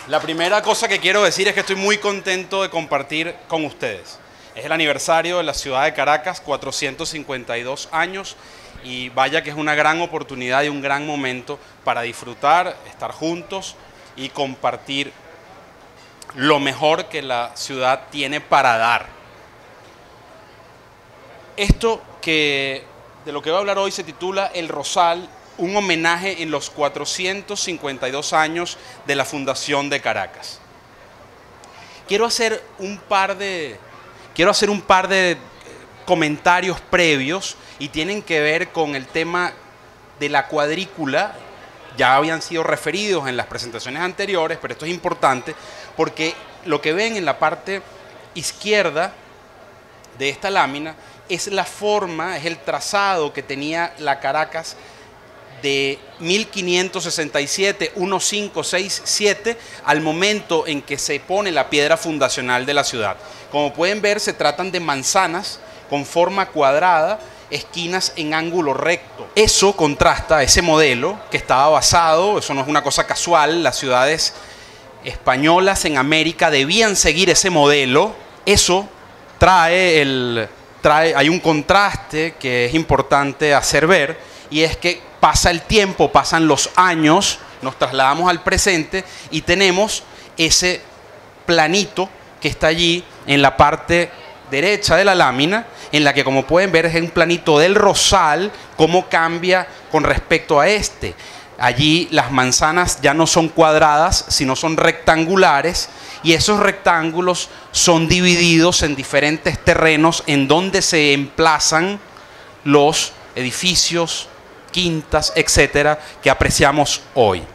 La primera cosa que quiero decir es que estoy muy contento de compartir con ustedes. Es el aniversario de la ciudad de Caracas, 452 años, y vaya que es una gran oportunidad y un gran momento para disfrutar, estar juntos y compartir lo mejor que la ciudad tiene para dar. Esto de lo que voy a hablar hoy se titula El Rosal, un homenaje en los 452 años de la fundación de Caracas. Quiero hacer un par de comentarios previos y tienen que ver con el tema de la cuadrícula. Ya habían sido referidos en las presentaciones anteriores, pero esto es importante porque lo que ven en la parte izquierda de esta lámina es la forma, es el trazado que tenía la Caracas de 1567, 1567, al momento en que se pone la piedra fundacional de la ciudad. Como pueden ver, se tratan de manzanas con forma cuadrada, esquinas en ángulo recto. Eso contrasta ese modelo que estaba basado, eso no es una cosa casual, las ciudades españolas en América debían seguir ese modelo. Eso hay un contraste que es importante hacer ver, y es que pasa el tiempo, pasan los años, nos trasladamos al presente y tenemos ese planito que está allí en la parte derecha de la lámina, en la que, como pueden ver, es un planito del Rosal, cómo cambia con respecto a este. Allí las manzanas ya no son cuadradas, sino son rectangulares, y esos rectángulos son divididos en diferentes terrenos en donde se emplazan los edificios, quintas, etcétera, que apreciamos hoy.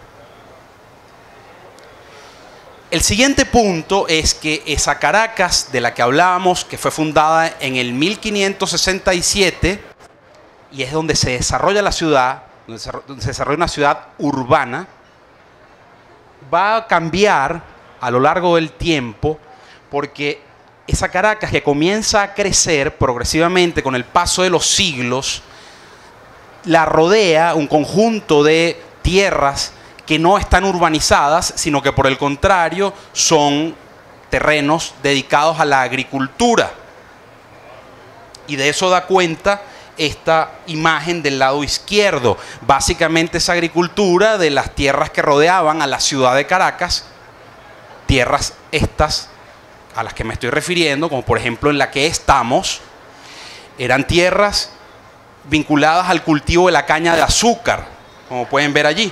El siguiente punto es que esa Caracas de la que hablábamos, que fue fundada en el 1567, y es donde se desarrolla la ciudad, donde se desarrolla una ciudad urbana, va a cambiar a lo largo del tiempo, porque esa Caracas, que comienza a crecer progresivamente con el paso de los siglos, la rodea un conjunto de tierras que no están urbanizadas, sino que por el contrario son terrenos dedicados a la agricultura. Y de eso da cuenta esta imagen del lado izquierdo. Básicamente esa agricultura de las tierras que rodeaban a la ciudad de Caracas, tierras estas a las que me estoy refiriendo, como por ejemplo en la que estamos, eran tierras vinculadas al cultivo de la caña de azúcar, como pueden ver allí.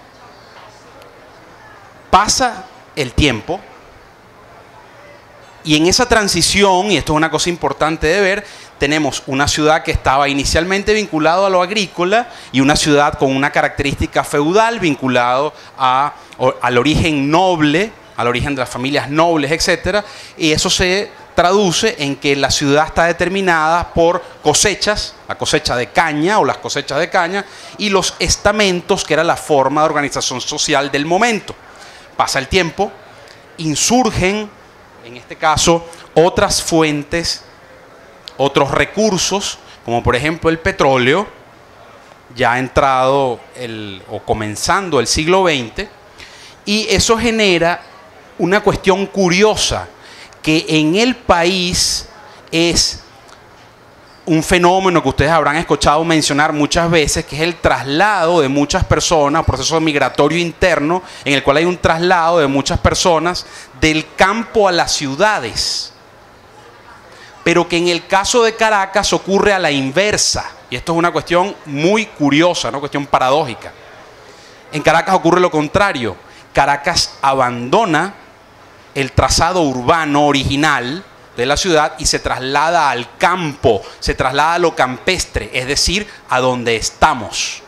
Pasa el tiempo y en esa transición, y esto es una cosa importante de ver, tenemos una ciudad que estaba inicialmente vinculada a lo agrícola y una ciudad con una característica feudal vinculado al origen noble, al origen de las familias nobles, etcétera, y eso se traduce en que la ciudad está determinada por cosechas, la cosecha de caña o las cosechas de caña, y los estamentos, que era la forma de organización social del momento. Pasa el tiempo, insurgen, en este caso, otras fuentes, otros recursos, como por ejemplo el petróleo, ya entrado o comenzando el siglo XX, y eso genera una cuestión curiosa, que en el país es un fenómeno que ustedes habrán escuchado mencionar muchas veces, que es el traslado de muchas personas, proceso migratorio interno, en el cual hay un traslado de muchas personas del campo a las ciudades. Pero que en el caso de Caracas ocurre a la inversa, y esto es una cuestión muy curiosa, una cuestión paradójica. En Caracas ocurre lo contrario. Caracas abandona el trazado urbano original de la ciudad y se traslada al campo, se traslada a lo campestre, es decir, a donde estamos.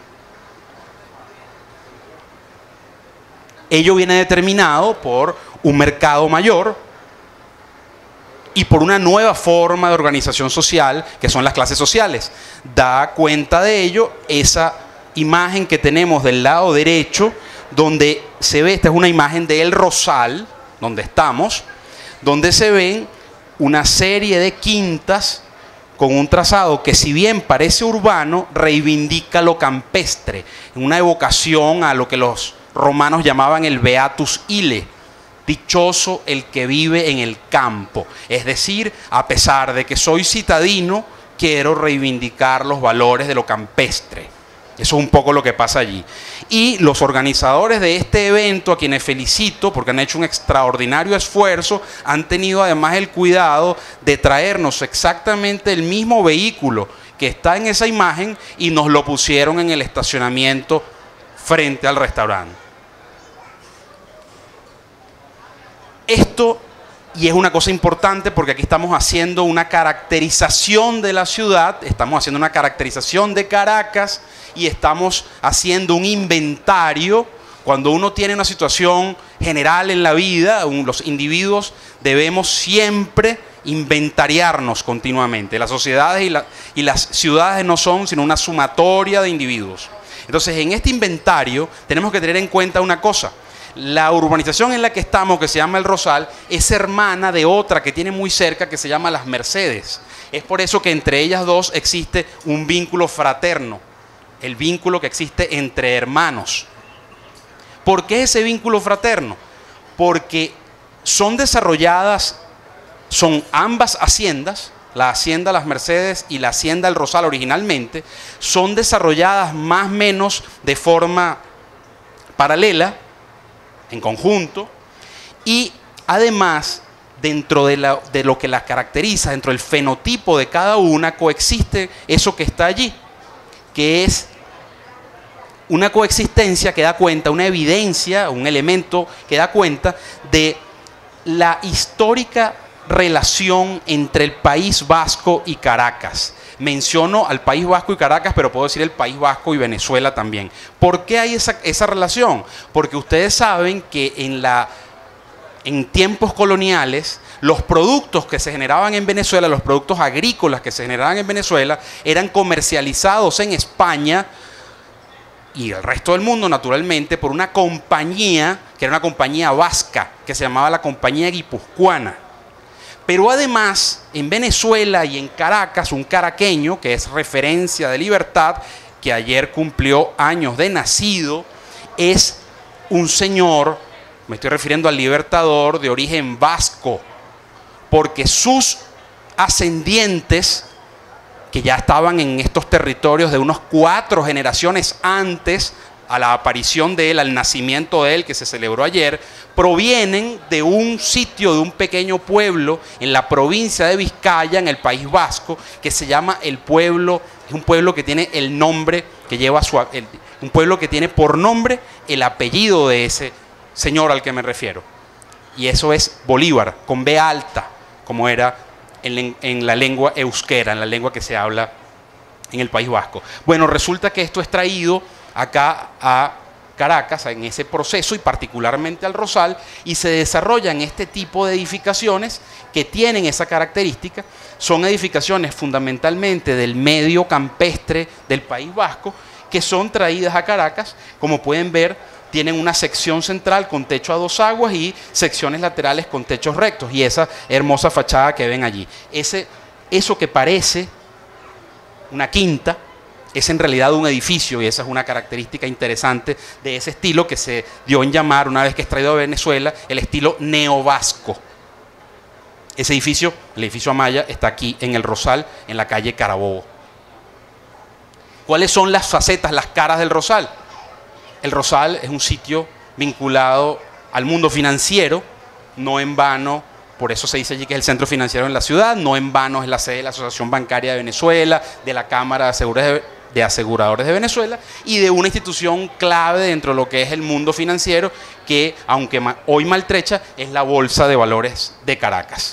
Ello viene determinado por un mercado mayor y por una nueva forma de organización social, que son las clases sociales. Da cuenta de ello esa imagen que tenemos del lado derecho, donde se ve, esta es una imagen de El Rosal, donde estamos, donde se ven una serie de quintas con un trazado que, si bien parece urbano, reivindica lo campestre, en una evocación a lo que los romanos llamaban el Beatus Ille, dichoso el que vive en el campo. Es decir, a pesar de que soy citadino, quiero reivindicar los valores de lo campestre. Eso es un poco lo que pasa allí. Y los organizadores de este evento, a quienes felicito porque han hecho un extraordinario esfuerzo, han tenido además el cuidado de traernos exactamente el mismo vehículo que está en esa imagen y nos lo pusieron en el estacionamiento frente al restaurante. Esto, y es una cosa importante porque aquí estamos haciendo una caracterización de la ciudad, estamos haciendo una caracterización de Caracas y estamos haciendo un inventario. Cuando uno tiene una situación general en la vida, los individuos debemos siempre inventariarnos continuamente. Las sociedades y las ciudades no son sino una sumatoria de individuos. Entonces, en este inventario tenemos que tener en cuenta una cosa. La urbanización en la que estamos, que se llama El Rosal, es hermana de otra que tiene muy cerca, que se llama Las Mercedes. Es por eso que entre ellas dos existe un vínculo fraterno, el vínculo que existe entre hermanos. ¿Por qué ese vínculo fraterno? Porque son desarrolladas, son ambas haciendas, la hacienda Las Mercedes y la hacienda El Rosal originalmente, son desarrolladas más o menos de forma paralela, en conjunto, y además dentro de lo que las caracteriza, dentro del fenotipo de cada una, coexiste eso que está allí, que es una coexistencia que da cuenta, una evidencia, un elemento que da cuenta de la histórica relación entre el País Vasco y Caracas. Menciono al País Vasco y Caracas, pero puedo decir el País Vasco y Venezuela también. ¿Por qué hay esa relación? Porque ustedes saben que en tiempos coloniales, los productos que se generaban en Venezuela, los productos agrícolas que se generaban en Venezuela, eran comercializados en España y el resto del mundo, naturalmente, por una compañía, que era una compañía vasca, que se llamaba la Compañía Guipuzcoana. Pero además, en Venezuela y en Caracas, un caraqueño, que es referencia de libertad, que ayer cumplió años de nacido, es un señor, me estoy refiriendo al Libertador, de origen vasco, porque sus ascendientes, que ya estaban en estos territorios de unos 4 generaciones antes a la aparición de él, al nacimiento de él, que se celebró ayer, provienen de un sitio, de un pequeño pueblo en la provincia de Vizcaya, en el País Vasco, que se llama El Pueblo. Es un pueblo que tiene el nombre, que lleva un pueblo que tiene por nombre el apellido de ese señor al que me refiero. Y eso es Bolívar, con B alta, como era en la lengua euskera, en la lengua que se habla en el País Vasco. Bueno, resulta que esto es traído acá a Caracas, en ese proceso, y particularmente al Rosal, y se desarrollan este tipo de edificaciones que tienen esa característica. Son edificaciones fundamentalmente del medio campestre del País Vasco, que son traídas a Caracas. Como pueden ver, tienen una sección central con techo a 2 aguas y secciones laterales con techos rectos, y esa hermosa fachada que ven allí. Eso que parece una quinta es en realidad un edificio, y esa es una característica interesante de ese estilo que se dio en llamar, una vez que es traído de Venezuela, el estilo neovasco. Ese edificio, el edificio Amaya, está aquí en El Rosal, en la calle Carabobo. ¿Cuáles son las facetas, las caras del Rosal? El Rosal es un sitio vinculado al mundo financiero, no en vano. Por eso se dice allí que es el centro financiero en la ciudad, no en vano es la sede de la Asociación Bancaria de Venezuela, de la Cámara de Aseguradores de Venezuela y de una institución clave dentro de lo que es el mundo financiero, que aunque hoy maltrecha, es la Bolsa de Valores de Caracas.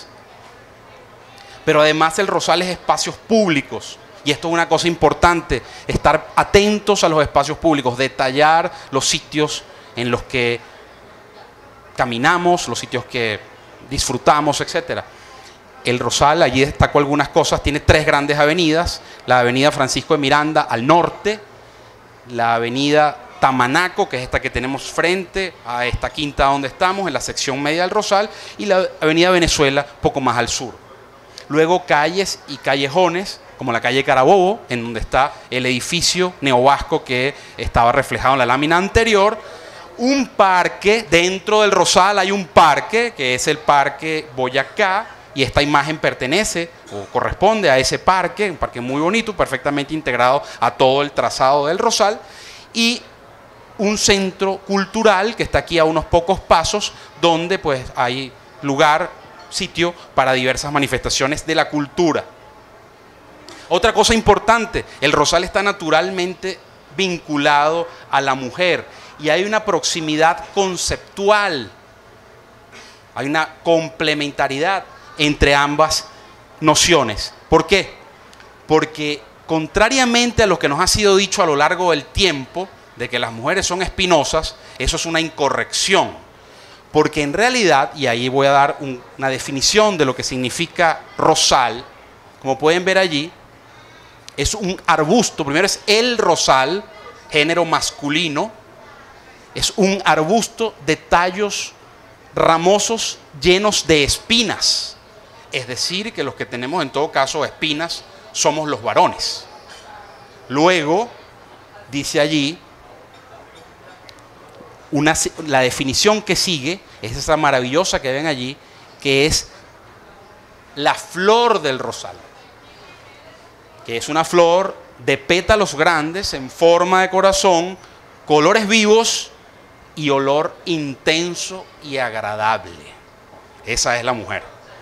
Pero además el Rosal es espacios públicos, y esto es una cosa importante, estar atentos a los espacios públicos, detallar los sitios en los que caminamos, los sitios que disfrutamos, etcétera. El Rosal, allí destaco algunas cosas, tiene 3 grandes avenidas: la avenida Francisco de Miranda al norte, la avenida Tamanaco, que es esta que tenemos frente a esta quinta donde estamos, en la sección media del Rosal, y la avenida Venezuela, poco más al sur. Luego calles y callejones, como la calle Carabobo, en donde está el edificio neovasco que estaba reflejado en la lámina anterior, un parque, dentro del Rosal hay un parque, que es el Parque Boyacá, y esta imagen pertenece o corresponde a ese parque, un parque muy bonito, perfectamente integrado a todo el trazado del Rosal, y un centro cultural que está aquí a unos pocos pasos, donde pues hay lugar, sitio para diversas manifestaciones de la cultura. Otra cosa importante, el Rosal está naturalmente vinculado a la mujer y hay una proximidad conceptual, hay una complementariedad entre ambas nociones. ¿Por qué? Porque contrariamente a lo que nos ha sido dicho a lo largo del tiempo, de que las mujeres son espinosas, eso es una incorrección. Porque en realidad, y ahí voy a dar una definición de lo que significa rosal, como pueden ver allí, es un arbusto, primero es el rosal, género masculino, es un arbusto de tallos ramosos llenos de espinas. Es decir, que los que tenemos en todo caso espinas somos los varones. Luego, dice allí, la definición que sigue es esa maravillosa que ven allí, que es la flor del rosal, que es una flor de pétalos grandes en forma de corazón, colores vivos y olor intenso y agradable. Esa es la mujer.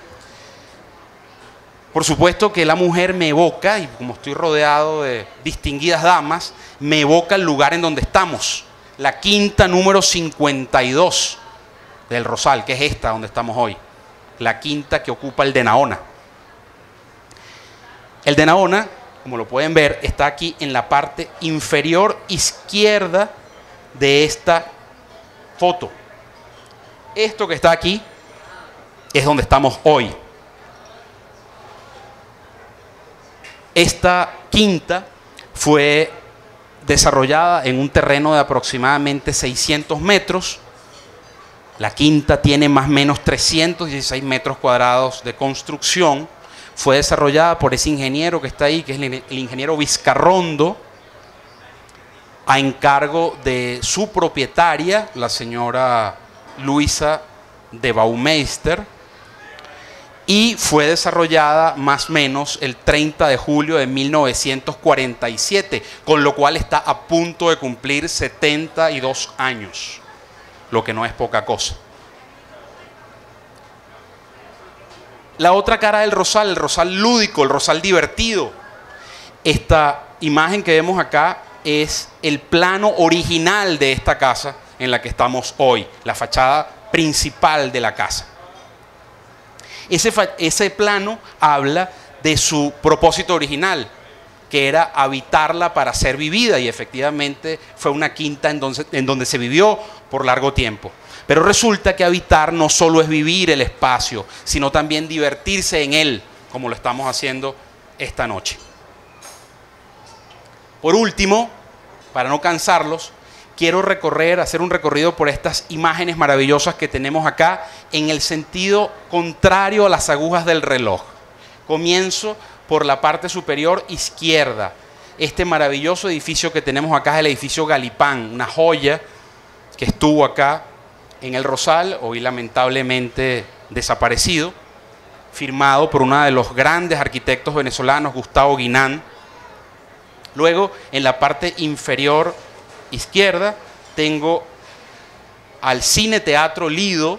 Por supuesto que la mujer me evoca, y como estoy rodeado de distinguidas damas, me evoca el lugar en donde estamos, la quinta número 52 del Rosal, que es esta donde estamos hoy, la quinta que ocupa el de Naona. El de Naona, como lo pueden ver, está aquí en la parte inferior izquierda de esta foto. Esto que está aquí es donde estamos hoy. Esta quinta fue desarrollada en un terreno de aproximadamente 600 metros. La quinta tiene más o menos 316 metros cuadrados de construcción. Fue desarrollada por ese ingeniero que está ahí, que es el ingeniero Vizcarrondo, a encargo de su propietaria, la señora Luisa de Baumeister, y fue desarrollada más o menos el 30 de julio de 1947, con lo cual está a punto de cumplir 72 años, lo que no es poca cosa. La otra cara del rosal, el rosal lúdico, el rosal divertido. Esta imagen que vemos acá es el plano original de esta casa en la que estamos hoy, la fachada principal de la casa. Ese plano habla de su propósito original, que era habitarla para ser vivida, y efectivamente fue una quinta en donde se vivió por largo tiempo. Pero resulta que habitar no solo es vivir el espacio, sino también divertirse en él, como lo estamos haciendo esta noche. Por último, para no cansarlos, quiero hacer un recorrido por estas imágenes maravillosas que tenemos acá en el sentido contrario a las agujas del reloj. Comienzo por la parte superior izquierda. Este maravilloso edificio que tenemos acá es el edificio Galipán, una joya que estuvo acá en el Rosal, hoy lamentablemente desaparecido, firmado por uno de los grandes arquitectos venezolanos, Gustavo Guinán. Luego, en la parte inferior izquierda, tengo al Cine Teatro Lido,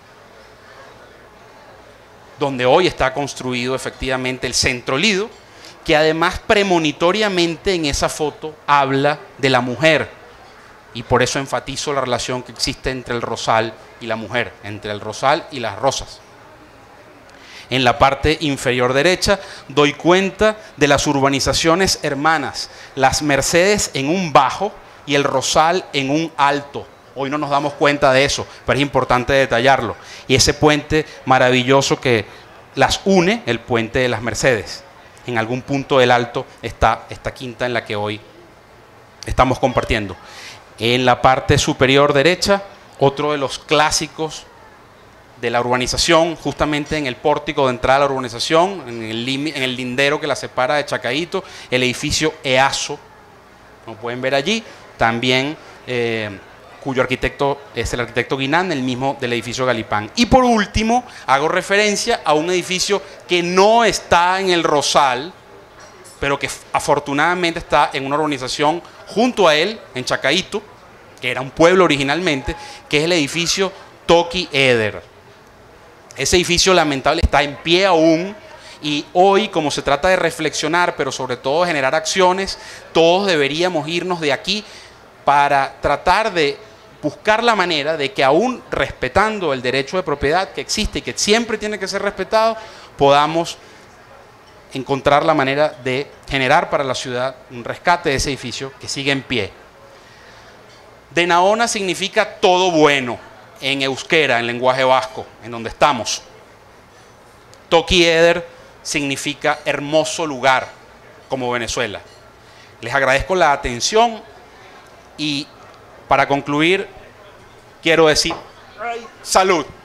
donde hoy está construido efectivamente el Centro Lido, que además premonitoriamente en esa foto habla de la mujer, y por eso enfatizo la relación que existe entre el Rosal y la mujer, entre el Rosal y las rosas. En la parte inferior derecha doy cuenta de las urbanizaciones hermanas, las Mercedes en un bajo y el Rosal en un alto. Hoy no nos damos cuenta de eso, pero es importante detallarlo. Y ese puente maravilloso que las une, el puente de las Mercedes. En algún punto del alto está esta quinta en la que hoy estamos compartiendo. En la parte superior derecha, otro de los clásicos de la urbanización, justamente en el pórtico de entrada a la urbanización, en el lindero que la separa de Chacaíto, el edificio EASO, como pueden ver allí, también cuyo arquitecto es el arquitecto Guinán, el mismo del edificio Galipán. Y por último, hago referencia a un edificio que no está en el Rosal, pero que afortunadamente está en una urbanización junto a él, en Chacaito, que era un pueblo originalmente, que es el edificio Toki Eder. Ese edificio lamentable está en pie aún, y hoy, como se trata de reflexionar, pero sobre todo de generar acciones, todos deberíamos irnos de aquí para tratar de buscar la manera de que, aún respetando el derecho de propiedad que existe y que siempre tiene que ser respetado, podamos encontrar la manera de generar para la ciudad un rescate de ese edificio que sigue en pie. Denaona significa todo bueno en euskera, en lenguaje vasco, en donde estamos. Toki Eder significa hermoso lugar, como Venezuela. Les agradezco la atención y para concluir quiero decir salud.